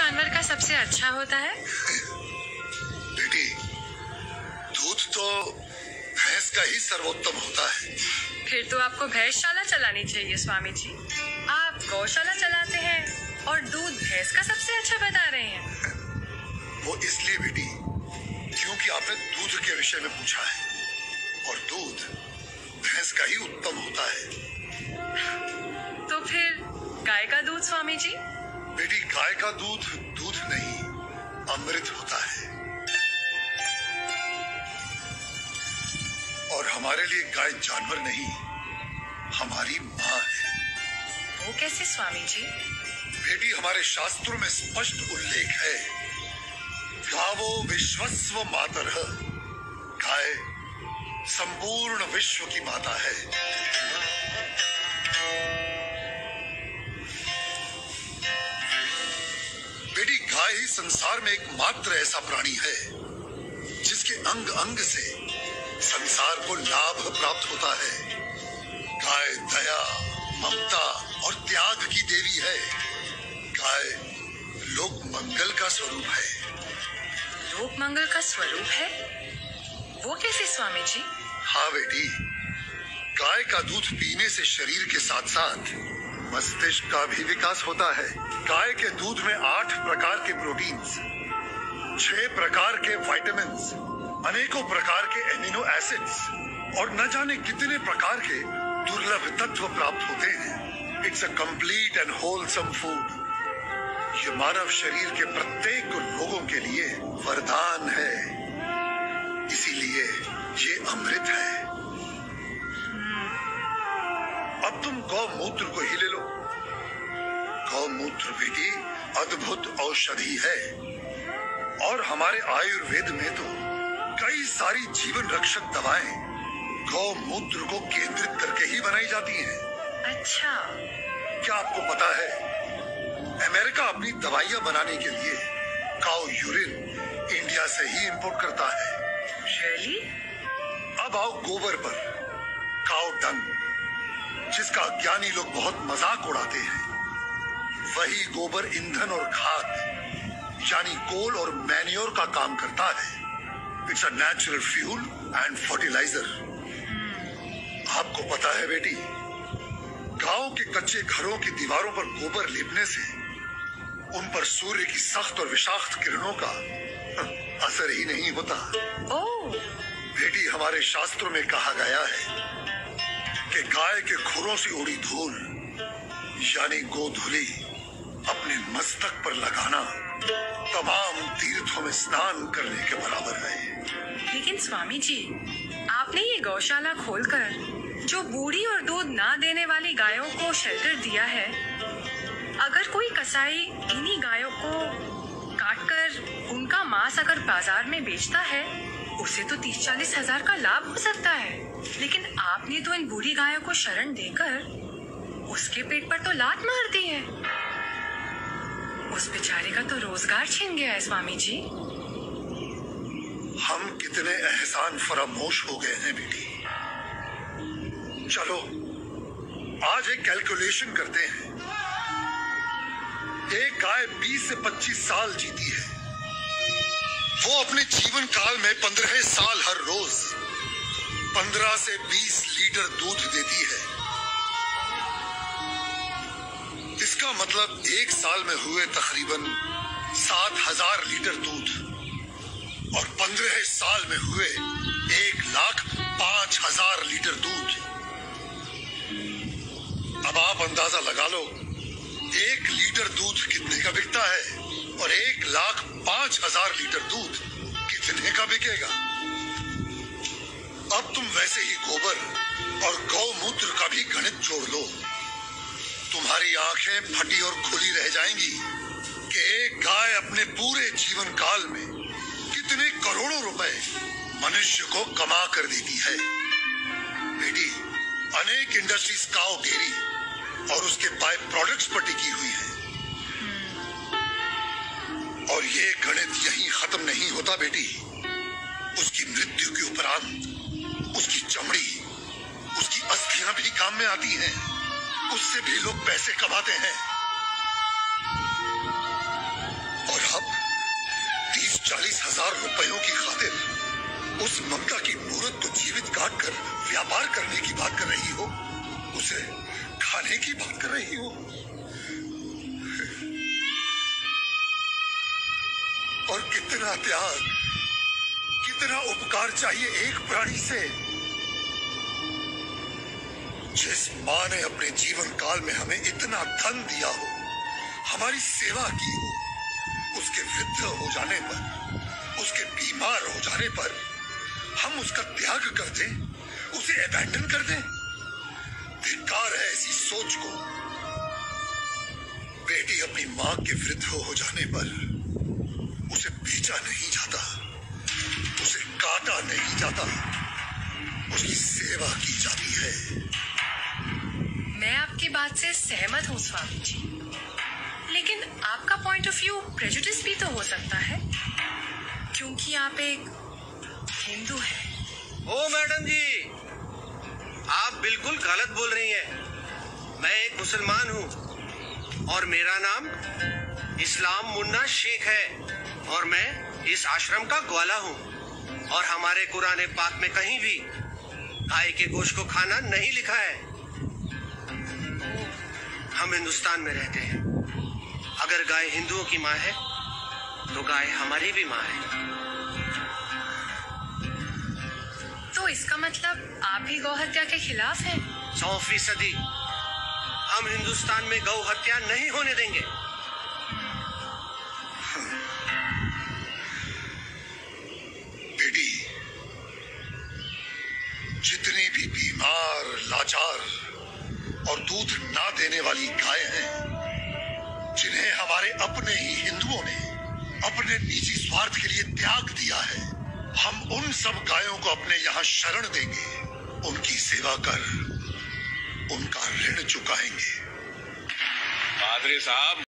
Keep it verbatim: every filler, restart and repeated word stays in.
जानवर का सबसे अच्छा होता है? बेटी, दूध तो भैंस का ही सर्वोत्तम होता है। फिर तो आपको भैंसशाला चलानी चाहिए स्वामी जी। आप गौशाला चलाते हैं और दूध भैंस का सबसे अच्छा बता रहे हैं। वो इसलिए बेटी क्योंकि आपने दूध के विषय में पूछा है और दूध भैंस का ही उत्तम होता है। तो फिर गाय का दूध स्वामी जी? बेटी, गाय का दूध दूध नहीं, अमृत होता है। और हमारे लिए गाय जानवर नहीं, हमारी माँ है। वो कैसे स्वामी जी? बेटी, हमारे शास्त्रों में स्पष्ट उल्लेख है, गावो विश्वस्व मातरः, गाय संपूर्ण विश्व की माता है। बेटी, गाय ही संसार में एकमात्र ऐसा प्राणी है जिसके अंग अंग से संसार को लाभ प्राप्त होता है। गाय दया, ममता और त्याग की देवी है। गाय लोक मंगल का स्वरूप है। लोक मंगल का स्वरूप है? वो कैसे स्वामी जी? हाँ बेटी, गाय का दूध पीने से शरीर के साथ साथ मस्तिष्क का भी विकास होता है। गाय के दूध में आठ प्रकार के प्रोटीन्स, छह प्रकार के विटामिन्स, अनेकों प्रकार के एमिनो एसिड्स और न जाने कितने प्रकार के दुर्लभ तत्व प्राप्त होते हैं। It's a complete and wholesome food. ये मानव शरीर के प्रत्येक रोगों के लिए वरदान है, इसीलिए ये अमृत है। अब तुम गौमूत्र को ही ले लो। गौमूत्र बेटी अद्भुत औषधि है और हमारे आयुर्वेद में तो कई सारी जीवन रक्षक दवाएं गौमूत्र को केंद्रित करके ही बनाई जाती हैं। अच्छा, क्या आपको पता है अमेरिका अपनी दवाइयां बनाने के लिए काऊ यूरिन इंडिया से ही इंपोर्ट करता है। Really? अब आओ गोबर पर। काऊ डंग, जिसका अज्ञानी लोग बहुत मजाक उड़ाते हैं, वही गोबर ईंधन और खाद यानी कोल और मैन्योर का काम करता है। It's a natural fuel and fertiliser. आपको पता है बेटी, गांव के कच्चे घरों की दीवारों पर गोबर लेपने से उन पर सूर्य की सख्त और विषाक्त किरणों का असर ही नहीं होता। ओह। बेटी, हमारे शास्त्रों में कहा गया है कि गाय के खुरों से उड़ी धूल यानी गोधूली अपने मस्तक पर लगाना तमाम तीर्थों में स्नान करने के बराबर है। लेकिन स्वामी जी, आपने ये गौशाला खोलकर जो बूढ़ी और दूध ना देने वाली गायों को शेल्टर दिया है, अगर कोई कसाई इन्हीं गायों को काटकर उनका मांस अगर बाजार में बेचता है, उसे तो तीस चालीस हजार का लाभ हो सकता है। लेकिन आपने तो इन बूढ़ी गायों को शरण देकर उसके पेट पर तो लात मार दी है। उस बेचारे का तो रोजगार छिन गया है स्वामी जी। हम कितने एहसान फरामोश हो गए हैं बेटी। चलो आज एक कैलकुलेशन करते हैं। एक गाय बीस से पच्चीस साल जीती है। वो अपने जीवन काल में पंद्रह साल हर रोज पंद्रह से बीस लीटर दूध देती है। इसका मतलब एक साल में हुए तकरीबन सात हजार लीटर दूध और पंद्रह साल में हुए एक लाख पांच हजार लीटर दूध। अब आप अंदाजा लगा लो, एक लीटर दूध कितने का बिकता है और एक लाख पांच हजार लीटर दूध कितने का बिकेगा। अब तुम वैसे ही गोबर और गौमूत्र का भी गणित जोड़ लो। तुम्हारी आंखें फटी और खुली रह जाएंगी कि एक गाय अपने पूरे जीवन काल में कितने करोड़ों रुपए मनुष्य को कमा कर देती है। बेटी, अनेक इंडस्ट्रीज काऊ डेयरी और उसके बाय प्रोडक्ट्स पर टिकी हुई है और ये गणित यहीं खत्म नहीं होता बेटी। उसकी मृत्यु के उपरांत उसकी चमड़ी, उसकी अस्थियां भी काम में आती हैं। उससे भी लोग पैसे कमाते हैं। हजार रुपयों की खातिर उस ममता की मूर्त को जीवित काट कर व्यापार करने की बात कर रही हो, उसे खाने की बात कर रही हो। और कितना त्याग, कितना उपकार चाहिए एक प्राणी से। जिस मां ने अपने जीवन काल में हमें इतना धन दिया हो, हमारी सेवा की हो, उसके वृद्ध हो जाने पर, उसके बीमार हो जाने पर हम उसका त्याग कर दें, उसे अबैंडन कर दें। धिक्कार है ऐसी सोच को। बेटी अपनी मां के वृद्ध हो जाने पर उसे बेचा नहीं जाता, उसे काटा नहीं जाता, उसकी सेवा की जाती है। मैं आपकी बात से सहमत हूँ स्वामी जी, लेकिन आपका पॉइंट ऑफ व्यू प्रेजुडिस भी तो हो सकता है, क्योंकि आप एक हिंदू हैं। ओ मैडम जी, आप बिल्कुल गलत बोल रही हैं। मैं एक मुसलमान हूँ और मेरा नाम इस्लाम मुन्ना शेख है और मैं इस आश्रम का ग्वाला हूँ। और हमारे कुरान पाक में कहीं भी गाय के गोश्त को खाना नहीं लिखा है। हम हिंदुस्तान में रहते हैं। अगर गाय हिंदुओं की माँ है तो गाय हमारी भी माँ है। तो इसका मतलब आप भी गौ हत्या के खिलाफ हैं? सौ फीसदी हम हिंदुस्तान में गौ हत्या नहीं होने देंगे। बेटी, जितनी भी बीमार, लाचार और दूध ना देने वाली गाय हैं, जिन्हें हमारे अपने ही हिंदुओं ने अपने निजी स्वार्थ के लिए त्याग दिया है, हम उन सब गायों को अपने यहाँ शरण देंगे, उनकी सेवा कर उनका ऋण चुकाएंगे। पादरी साहब,